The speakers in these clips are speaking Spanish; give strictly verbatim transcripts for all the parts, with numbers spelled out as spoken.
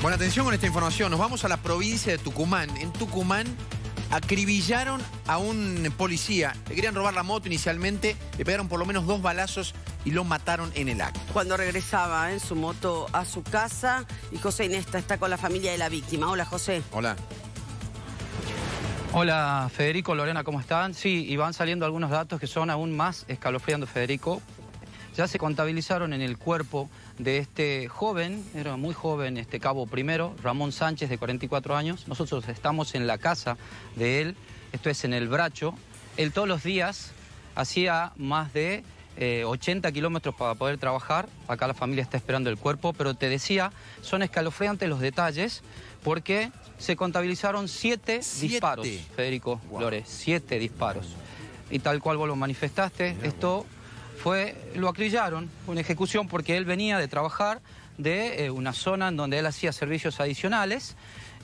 Bueno, atención con esta información. Nos vamos a la provincia de Tucumán. En Tucumán acribillaron a un policía. Le querían robar la moto inicialmente, le pegaron por lo menos dos balazos y lo mataron en el acto. Cuando regresaba en su moto a su casa, y José Inesta está con la familia de la víctima. Hola, José. Hola. Hola, Federico, Lorena, ¿cómo están? Sí, y van saliendo algunos datos que son aún más escalofriantes, Federico. Ya se contabilizaron en el cuerpo de este joven, era muy joven, este cabo primero, Ramón Sánchez, de cuarenta y cuatro años. Nosotros estamos en la casa de él, esto es en El Bracho. Él todos los días hacía más de eh, ochenta kilómetros para poder trabajar. Acá la familia está esperando el cuerpo, pero te decía, son escalofriantes los detalles porque se contabilizaron siete, siete. disparos, Federico, wow. Lore, siete disparos. Y tal cual vos lo manifestaste, Mirá, esto... Bueno. Fue, lo acribillaron, una ejecución porque él venía de trabajar de eh, una zona en donde él hacía servicios adicionales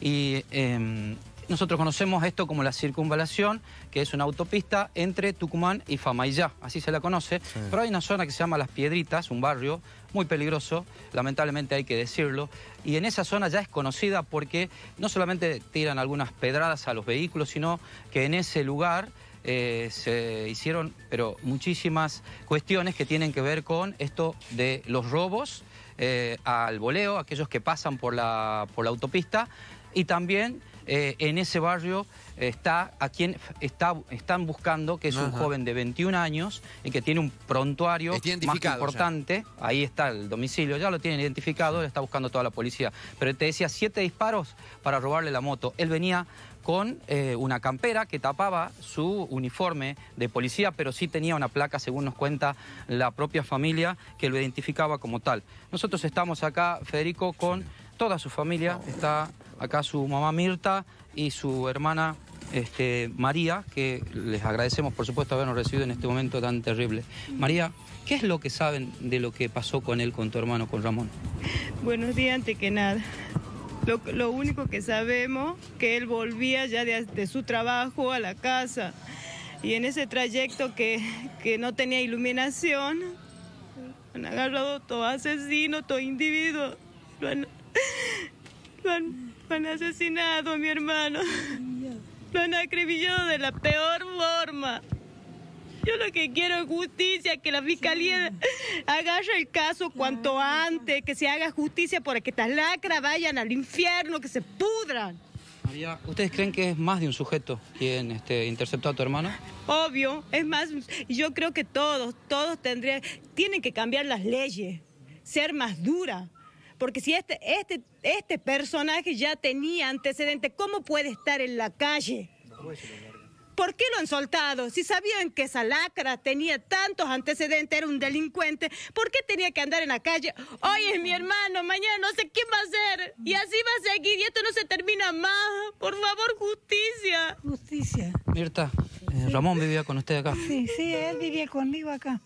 y eh, nosotros conocemos esto como la circunvalación, que es una autopista entre Tucumán y Famaillá, así se la conoce, sí. Pero hay una zona que se llama Las Piedritas, un barrio muy peligroso, lamentablemente hay que decirlo, y en esa zona ya es conocida porque no solamente tiran algunas pedradas a los vehículos, sino que en ese lugar... Eh, se hicieron pero muchísimas cuestiones que tienen que ver con esto de los robos eh, al voleo, aquellos que pasan por la, por la autopista, y también eh, en ese barrio está a quien está, están buscando, que es Ajá. un joven de veintiún años y que tiene un prontuario más importante, ya. Ahí está el domicilio, ya lo tienen identificado, le está buscando toda la policía, pero te decía siete disparos para robarle la moto. Él venía con eh, una campera que tapaba su uniforme de policía, pero sí tenía una placa, según nos cuenta la propia familia, que lo identificaba como tal. Nosotros estamos acá, Federico, con toda su familia. Está acá su mamá Mirta y su hermana este, María, que les agradecemos, por supuesto, habernos recibido en este momento tan terrible. María, ¿qué es lo que saben de lo que pasó con él, con tu hermano, con Ramón? Buenos días, antes que nada. Lo, lo único que sabemos que él volvía ya de, de su trabajo a la casa y en ese trayecto que, que no tenía iluminación, han agarrado todo asesino, todo individuo, lo han, lo han, lo han asesinado a mi hermano, lo han acribillado de la peor forma. Yo lo que quiero es justicia, que la fiscalía agarre el caso cuanto antes, que se haga justicia para que estas lacras vayan al infierno, que se pudran. María, ¿ustedes creen que es más de un sujeto quien este, interceptó a tu hermano? Obvio, es más, yo creo que todos, todos tendrían, tienen que cambiar las leyes, ser más dura. Porque si este, este, este personaje ya tenía antecedentes, ¿cómo puede estar en la calle? ¿Por qué lo han soltado? Si sabían que esa lacra tenía tantos antecedentes, era un delincuente, ¿por qué tenía que andar en la calle? Hoy es mi hermano, mañana no sé quién va a ser. Y así va a seguir y esto no se termina más. Por favor, justicia. Justicia. Mirta, eh, sí. Ramón vivía con usted acá. Sí, sí, él vivía conmigo acá.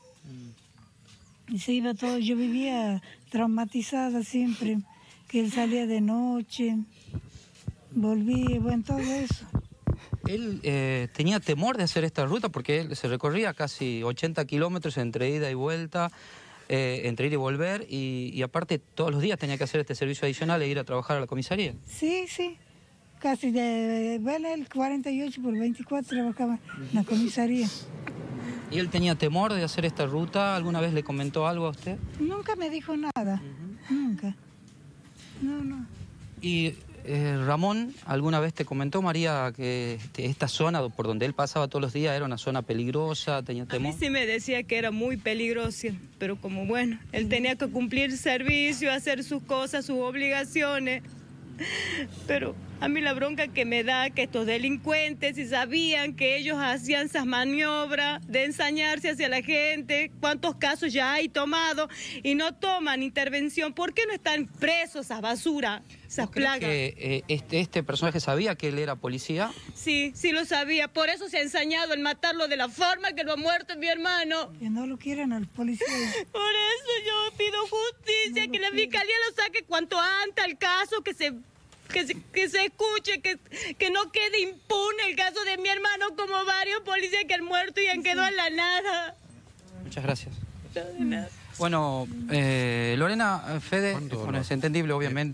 Y se iba todo, yo vivía traumatizada siempre, que él salía de noche, volvía, bueno, todo eso. Él eh, tenía temor de hacer esta ruta porque él se recorría casi ochenta kilómetros entre ida y vuelta, eh, entre ir y volver, y, y aparte todos los días tenía que hacer este servicio adicional e ir a trabajar a la comisaría. Sí, sí, casi de, bueno, el cuarenta y ocho por veinticuatro trabajaba en la comisaría. ¿Y él tenía temor de hacer esta ruta? ¿Alguna vez le comentó algo a usted? Nunca me dijo nada, uh-huh. Nunca, no, no. Y... Eh, Ramón, ¿alguna vez te comentó, María, que este, esta zona por donde él pasaba todos los días era una zona peligrosa, tenía temor? A mí sí me decía que era muy peligrosa, pero como bueno, él tenía que cumplir servicio, hacer sus cosas, sus obligaciones. Pero a mí la bronca que me da que estos delincuentes, si sabían que ellos hacían esas maniobras de ensañarse hacia la gente, cuántos casos ya hay tomado y no toman intervención, ¿por qué no están presos esa basura, esas plagas? Que, eh, este, ¿Este personaje sabía que él era policía? Sí, sí lo sabía, por eso se ha ensañado en matarlo de la forma que lo ha muerto mi hermano. Que no lo quieren al policía. Por eso yo pido justicia, no que la quieren. Fiscalía lo saque cuanto antes al caso, que se... Que se, que se escuche, que, que no quede impune el caso de mi hermano como varios policías que han muerto y han sí. quedado en la nada. Muchas gracias. No, de nada. Bueno, eh, Lorena, Fede, bueno, es entendible obviamente,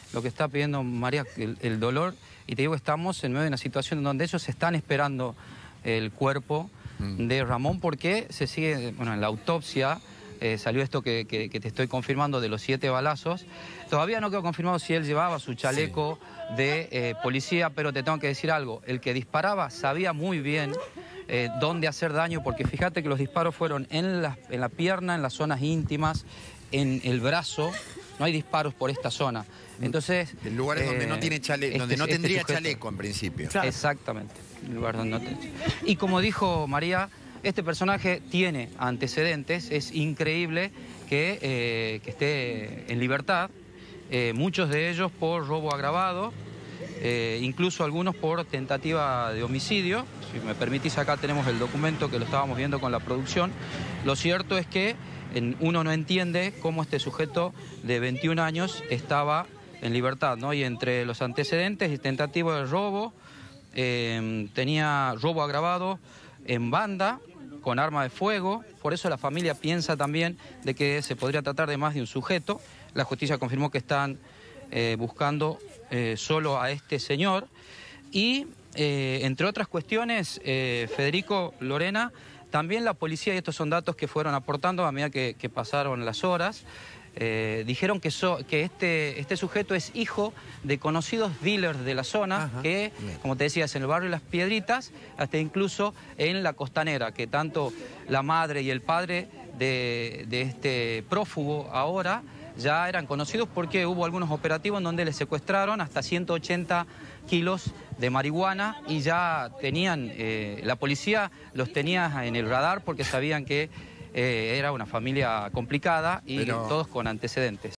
lo que está pidiendo María, el, el dolor, y te digo, estamos en medio de una situación en donde ellos están esperando el cuerpo mm. de Ramón, porque se sigue, bueno, en la autopsia eh, salió esto que, que, que te estoy confirmando de los siete balazos. Todavía no quedó confirmado si él llevaba su chaleco sí. de eh, policía, pero te tengo que decir algo, el que disparaba sabía muy bien Eh, dónde hacer daño, porque fíjate que los disparos fueron en la, en la pierna, en las zonas íntimas, en el brazo. No hay disparos por esta zona. Entonces, el lugar es eh, donde no tiene chaleco, este, donde no este tendría sujeto, chaleco en principio. Claro. Exactamente, el lugar donde no tiene. Y como dijo María, este personaje tiene antecedentes. Es increíble que, eh, que esté en libertad, eh, muchos de ellos por robo agravado. Eh, incluso algunos por tentativa de homicidio. Si me permitís, acá tenemos el documento que lo estábamos viendo con la producción. Lo cierto es que en, uno no entiende cómo este sujeto de veintiún años estaba en libertad, ¿no? Y entre los antecedentes y tentativa de robo, eh, tenía robo agravado en banda, con arma de fuego. Por eso la familia piensa también de que se podría tratar de más de un sujeto. La justicia confirmó que están eh, buscando Eh, solo a este señor. Y eh, entre otras cuestiones, eh, Federico, Lorena, también la policía, y estos son datos que fueron aportando a medida que, que pasaron las horas, eh, dijeron que, so, que este, este sujeto es hijo de conocidos dealers de la zona. Ajá. Que, como te decía, es en el barrio Las Piedritas, hasta incluso en la Costanera, que tanto la madre y el padre de, de este prófugo ahora ya eran conocidos porque hubo algunos operativos en donde les secuestraron hasta ciento ochenta kilos de marihuana y ya tenían, eh, la policía los tenía en el radar porque sabían que eh, era una familia complicada y Pero... todos con antecedentes.